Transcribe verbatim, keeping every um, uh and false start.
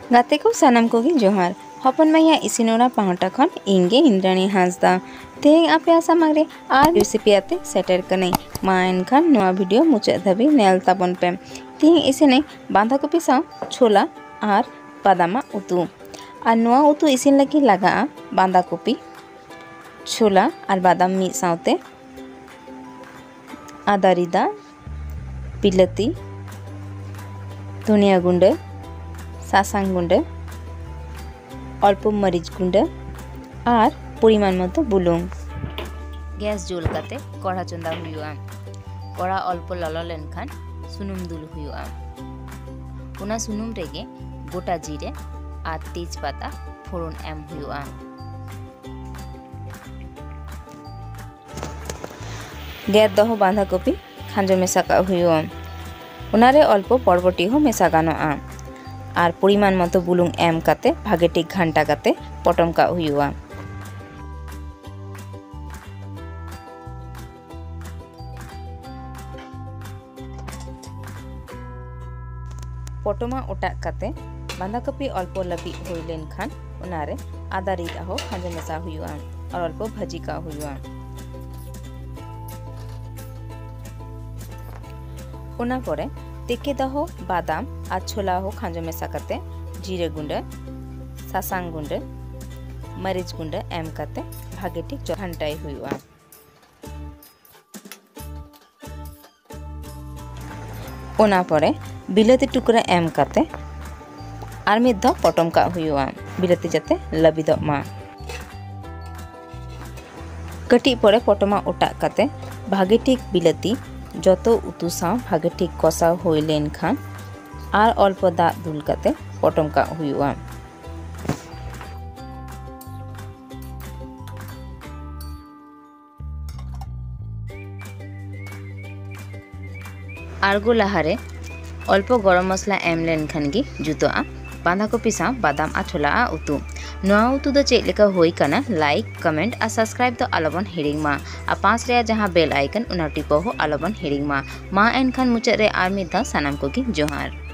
गाते को सानाम कोगी जोहार हपन मैया इसिनोरा पाहटा खन इंगे इंद्राणी हांसदा तेहें आपे सामग्रे आर रेसिपी आते सेटर कने मा एनखान नोआ वीडियो मुचाद धाबी नेल ताबन पे तेहें इसिने बांधा कपि साव छोला आर बादामा उतु आर नोआ उतु इसिन लगी लगा बांधा कपि छोला आर बादाम मी सावते आदा रिदा बिलाती धनिया गुंडे सासांग गुंडे अल्प मरीच गुंडे और परिमाण मतो बुलुंग गैस जुल काते कड़ा चंदा हुआ कड़ा अल्प ललो लेनखान सुनुम दुल हुआ उना सुनुम रेगे गोटा जीरे और तेजपाता फोड़न एम हुआ गैस दहो बांधा कपि खांजो मेसा का हुआ उनारे अल्प पर्वटी हो मेसा गानोआ और परिमाण मतो बुलुंग एम काते भागे ठीक घंटा काते पटम का हुआ पटमा ओटा काते बांधा कपि अल्प लबी हुई लेन खान उनारे आदा रिदा हो खांजो मेसा हुआ और अल्प भाजी का हुआ उना परे तेके दहो बादाम और छोला हो खांजो मेसा काते जीरे गुंडे सासांग गुंडे मरीच गुंडे एम काते भागे ठीक घंटाई हुआ उना परे बिलाती टुकड़ा एम काते आर मिद दो पटम का हुआ बिलाती जाते लबिद मा कटी परे पटमा ओटा काते भागे ठीक बिलाती जतो उतु साव भागे ठीक कषा हुई लेन खान आर अल्प दा दुल काते पटम का हुआ आरगो लहारे अल्प गरम मसला एम लेन खान गी जुतोआ बांधा कपि साव बादाम आ छोला आ उतु नोआ उतु दो चेक लेका होई काना लाइक कमेंट आ सब्सक्राइब दो आलोबन हिरिंग मा आ पांच रे जहां बेल आइकन उना टिपो हो आलोबन हिरिंग मा मा एनखान मुचाद रे आर मिद दा सानाम कोगी जोहार।